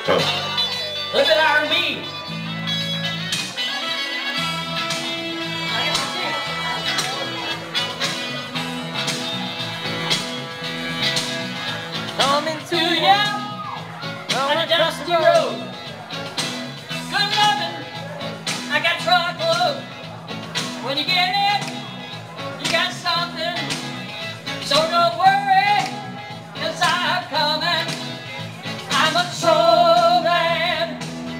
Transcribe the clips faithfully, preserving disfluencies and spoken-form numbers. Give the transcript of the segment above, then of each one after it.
Look at R and B. Coming to you on a dusty road. Good loving, I got truckload. When you get it, you got something. So don't worry, 'cause I'm coming. I'm a soul man.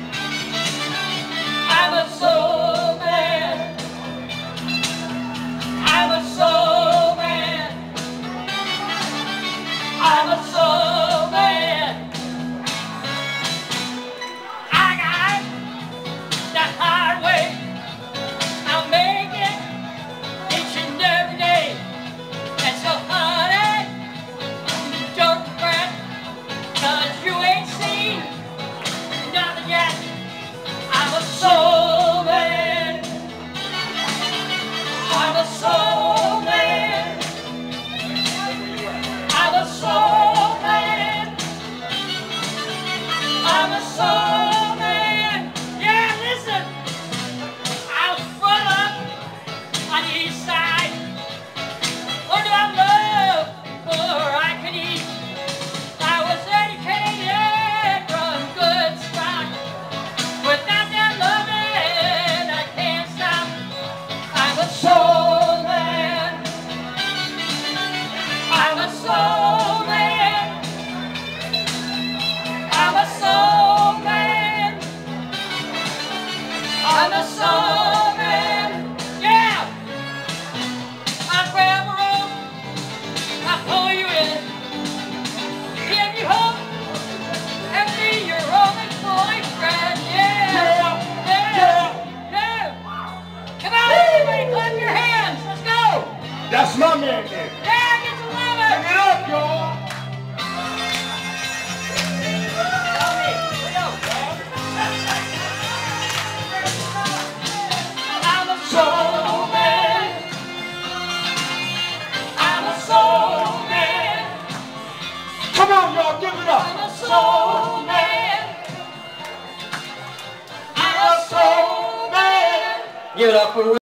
I'm a soul man. I'm a soul man. I'm a soul man. I got the hard way. I'll make it each and every day. And so honey, don't fret, 'cause you ain't seen nothing yet. I'm a soul man. I'm a soul man. I'm a soul man. I'm a soul man. Yeah, listen. I was brought up on the east side. What do I love before I could eat? I was educated from good stock. Without that loving, I can't stop. I'm a soul man. I'm a soul man. I'm a soul man. I'm a soul man. Yeah! I grab a rope, I pull you in, give you hope, and be your only boyfriend. Yeah! Yeah! Yeah! Come on, everybody, clap your hands. Let's go! That's my man there. Yeah, get to love it! Give it up, y'all. I'm a soul man. I'm a soul man. Come on, y'all, give it up. I'm a soul man. I'm a soul man. Give it up for